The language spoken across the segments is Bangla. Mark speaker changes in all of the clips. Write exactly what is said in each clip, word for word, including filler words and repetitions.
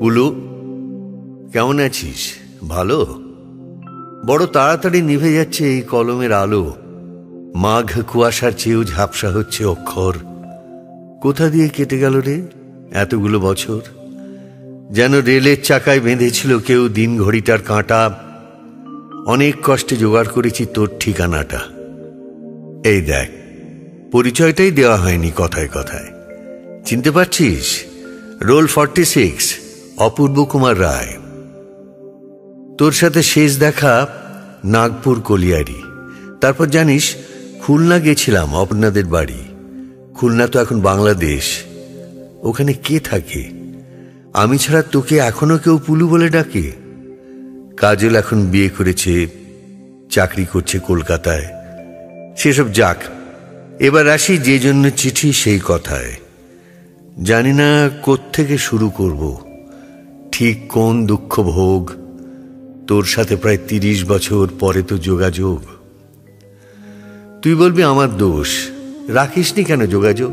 Speaker 1: পুলু, কেমন আছিস? ভালো? বড় তাড়াতাড়ি নিভে যাচ্ছে এই কলমের আলো। মাঘ কুয়াশার চেয়েও ঝাপসা হচ্ছে অক্ষর। কোথা দিয়ে কেটে গেল রে এতগুলো বছর? যেন রেলের চাকায় বেঁধেছিল কেউ দিন ঘড়িটার কাঁটা। অনেক কষ্টে জোগাড় করেছি তোর ঠিকানাটা। এই দেখ, পরিচয়টাই দেওয়া হয়নি কথায় কথায়। চিনতে পারছিস? Roll forty six, Apurba Kumar Roy. তোর সাথে শেষ দেখা নাগপুর কলিয়ারি। তারপর জানিস খুলনা গেছিলাম আপনাদের বাড়ি। খুলনা তো এখন বাংলাদেশ। ওখানে কে থাকে? আমি ছাড়া তোকে এখনো কেউ পুলু বলে ডাকে? কাজল এখন বিয়ে করেছে, চাকরি করছে কলকাতায়। সেসব যাক, এবার আসি যে জন্য চিঠি সেই কথায়। জানি না কোত্থেকে শুরু করব, ঠিক কোন দুঃখ ভোগ। তোর সাথে প্রায় তিরিশ বছর পরে তো যোগাযোগ। তুই বলবি আমার দোষ, রাখিসনি কেন যোগাযোগ?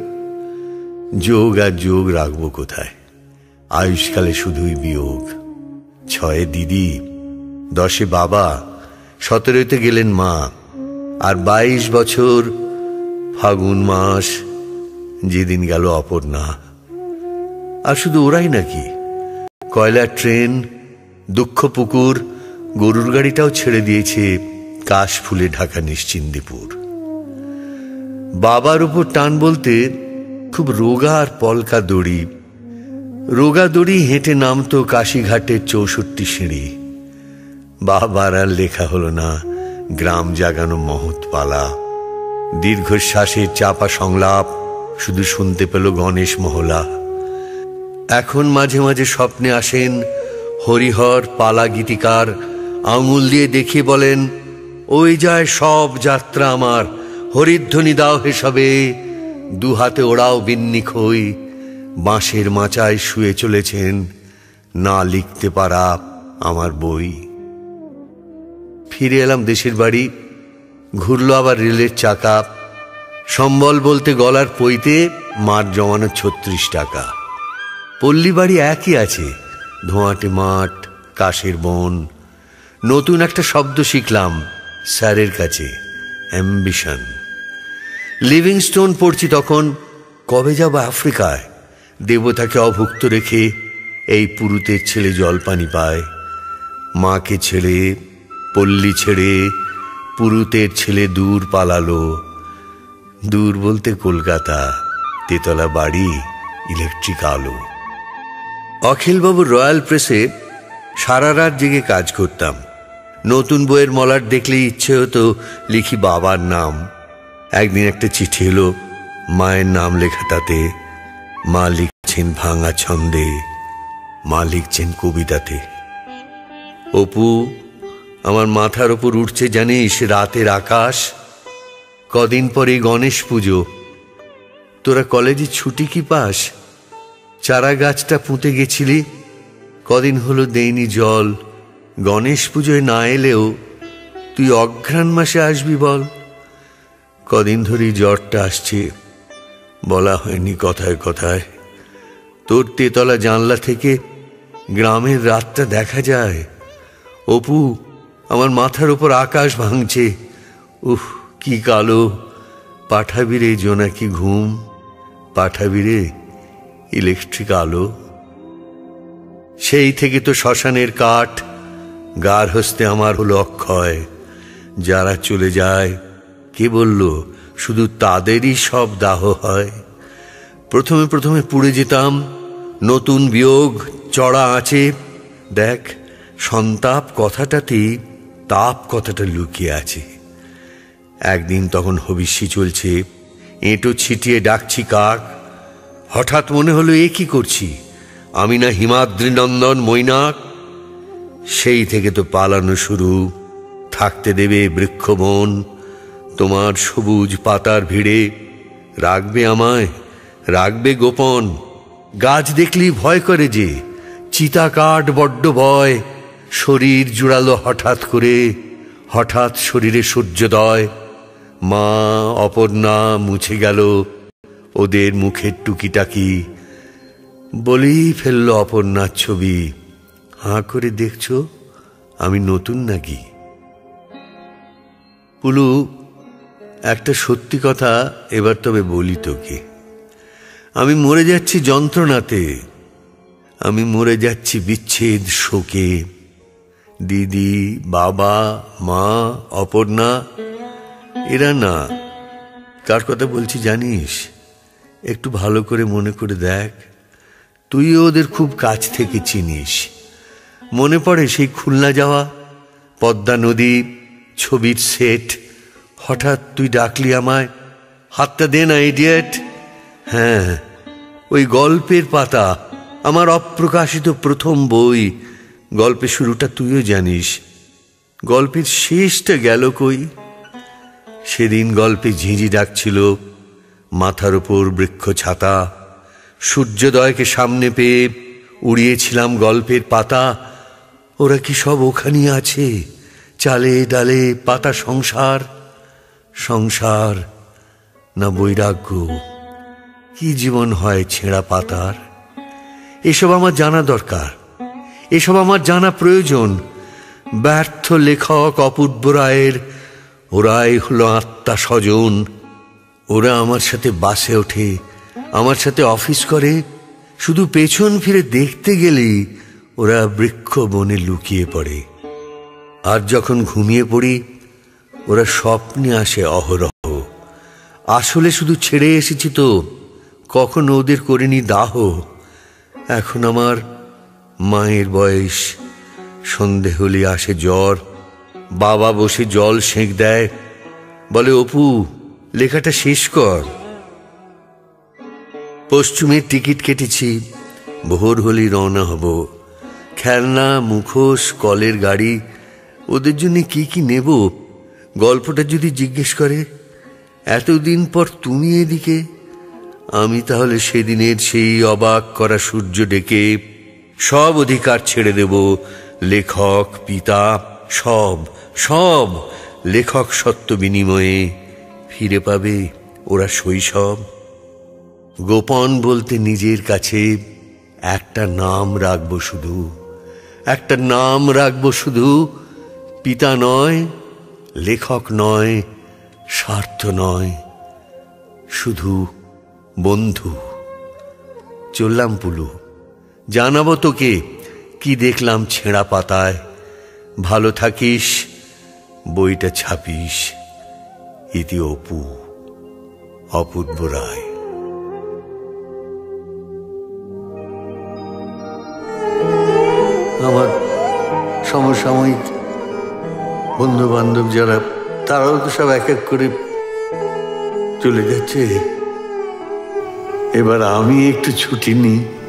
Speaker 1: যোগ আর যোগ রাখবো কোথায়? আয়ুষ্কালে শুধুই বিয়োগ। ছয়ে দিদি, দশে বাবা, সতেরোতে গেলেন মা, আর বাইশ বছর ফাগুন মাস যেদিন গেল অপর্ণা। আর শুধু ওরাই নাকি, কয়লার ট্রেন, দুঃখ পুকুর, গরুর গাড়িটাও ছেড়ে দিয়েছে কাশ ফুলে ঢাকা নিশ্চিন্দিপুর। বাবার উপর টান বলতে খুব রোগা আর পলকা দড়ি। রোগা দড়ি হেঁটে নামতো কাশীঘাটের চৌষট্টি সিঁড়ি। বাবার আর লেখা হলো না গ্রাম জাগানো মহৎ পালা। দীর্ঘশ্বাসের চাপা সংলাপ শুধু শুনতে পেল গণেশ মহলা। এখন মাঝে মাঝে স্বপ্নে আসেন হরিহর পালা গীতিকার, আঙুল দিয়ে দেখিয়ে বলেন, ওই যায় সব যাত্রা আমার, হরিধ্বনি দাও হেসবে, দু হাতে ওড়াও বিন্নি খই। বাঁশের মাচায় শুয়ে চলেছেন, না লিখতে পারা আমার বই। ফিরে এলাম দেশের বাড়ি। ঘুরলো আবার রেলের চাকা। সম্বল বলতে গলার পইতে মার জমানো ছত্রিশ টাকা। পল্লী বাড়ি একই আছে, ধোঁয়াটে মাঠ, কাশের বন। নতুন একটা শব্দ শিখলাম স্যারের কাছে, অ্যাম্বিশন। লিভিংস্টোন পড়ছি তখন। কবে যাব আফ্রিকায়? দেবতাকে অভুক্ত রেখে এই পুরুতের ছেলে জলপানি পায়। মাকে ছেড়ে, পল্লী ছেড়ে, পুরুতের ছেলে দূর পালালো। দূর বলতে কলকাতা, তেতলা বাড়ি, ইলেকট্রিক আলো। অখিলবাবুর রয়্যাল প্রেসে সারা রাত জেগে কাজ করতাম। নতুন বইয়ের মলাট দেখলে ইচ্ছে হতো লিখি বাবার নাম। একদিন একটা চিঠি এলো, মায়ের নাম লেখা তাতে। মা লিখছেন ভাঙা ছন্দে, মা লিখছেন কবিতাতে। অপু, আমার মাথার ওপর উঠছে জানিস রাতের আকাশ। কদিন পরে গণেশ পুজো। তোরা কলেজে ছুটি কি পাস? চারা গাছটা পুঁতে গেছিলি, কদিন হলো দেইনি জল। গণেশ পুজোয় না এলেও তুই অঘ্রাণ মাসে আসবি বল। কদিন ধরেই জ্বরটা আসছে, বলা হয়নি কথায় কথায়। তোর তেতলা জানলা থেকে গ্রামের রাতটা দেখা যায়। অপু, আমার মাথার উপর আকাশ ভাঙছে। উহ, কি কালো। পাঠাবি রে জোনাকি ঘুম, পাঠাবি রে ইলেকট্রিক আলো। সেই থেকে তো শ্মশানের কাঠ, গার হস্তে আমার হলো অক্ষয়। যারা চলে যায়, কে বলল শুধু তাদেরই সব দাহ হয়? প্রথমে প্রথমে পুড়ে যেতাম, নতুন বিয়োগ চড়া আছে। দেখ, সন্তাপ কথাটাতেই তাপ কথাটা লুকিয়ে আছে। একদিন তখন হবিষ্যি চলছে, এঁটো ছিটিয়ে ডাকছি কাক। হঠাৎ মনে হলো এ কি করছি, আমি না হিমাদ্রি নন্দন মৈনাক? সেই থেকে তো পালানো শুরু। থাকতে দেবে বৃক্ষবন তোমার সবুজ পাতার ভিড়ে? রাখবে আমায়, রাখবে গোপন? গাছ দেখলি ভয় করে যে, চিতা কাঠ বড্ড ভয়। শরীর জুড়ালো হঠাৎ করে, হঠাৎ শরীরে সূর্যোদয়। মা অপর্ণা মুছে গেল ওদের মুখের টুকিটাকি। বলেই ফেললো অপর্ণার ছবি। হাঁ করে দেখছো আমি নতুন নাকি? পুলু, একটা সত্যি কথা এবার তবে বলি তোকে। আমি মরে যাচ্ছি যন্ত্রণাতে, আমি মরে যাচ্ছি বিচ্ছেদ শোকে। দিদি, বাবা, মা, অপর্ণা এরা না। কার কথা বলছি জানিস? একটু ভালো করে মনে করে দেখ। তুইও ওদের খুব কাছ থেকে চিনিস। মনে পড়ে সেই খুলনা যাওয়া, পদ্মা নদী, ছবির সেট। হঠাৎ তুই ডাকলি আমায়, হাতটা দে না ইডিয়েট। হ্যাঁ, ওই গল্পের পাতা, আমার অপ্রকাশিত প্রথম বই। গল্পের শুরুটা তুইও জানিস, গল্পের শেষটা গেল কই? সেদিন গল্পে ঝিঁঝি ডাকছিল, মাথার উপর বৃক্ষ ছাতা। সূর্যোদয়কে সামনে পেয়ে উড়িয়েছিলাম গল্পের পাতা। ওরা কি সব ওখানেই আছে? চালে ডালে পাতা সংসার, সংসার না বৈরাগ্য? কি জীবন হয় ছেঁড়া পাতার? এসব আমার জানা দরকার, এসব আমার জানা প্রয়োজন। ব্যর্থ লেখক অপূর্ব রায়ের ওরাই হলো আত্মা স্বজন। ওরা আমার সাথে বাসে ওঠে, আমার সাথে অফিস করে। শুধু পেছন ফিরে দেখতে গেলেই ওরা বৃক্ষ বনে লুকিয়ে পড়ে। আর যখন ঘুমিয়ে পড়ি, ওরা স্বপ্নে আসে অহরহ। আসলে শুধু ছেড়ে এসেছি তো, কখনো ওদের করিনি দাহ। এখন আমার মায়ের বয়স, সন্ধে হলে আসে জ্বর। বাবা বসে জল সেঁক দেয়, বলে অপু লেখাটা শেষ কর। পশ্চিমের টিকিট কেটেছি, ভোর হলেই রওনা হব। খেলনা, মুখোশ, কলের গাড়ি, ওদের জন্য কি কি নেব? গল্পটা যদি জিজ্ঞেস করে, এতদিন পর তুমি এদিকে, আমি তাহলে সেদিনের সেই অবাক করা সূর্য ডেকে সব অধিকার ছেড়ে দেব। লেখক, পিতা, সব সব লেখক সত্য বিনিময়ে ফিরে পাবে ওরা শৈশব। গোপন বলতে নিজের কাছে একটা নাম রাখবো শুধু, একটা নাম রাখবো শুধু। পিতা নয়, লেখক নয়, স্বার্থ নয়, শুধু বন্ধু। চললাম পুলু, জানাবো তোকে কি দেখলাম ছেঁড়া পাতায়। ভালো থাকিস, বইটা ছাপিস। ইতি অপু, অপূর্ব রায়। আমার সমসাময়িক বন্ধু বান্ধব যারা, তারাও তো সব এক এক করে চলে যাচ্ছে। এবার আমি একটু ছুটি নিই।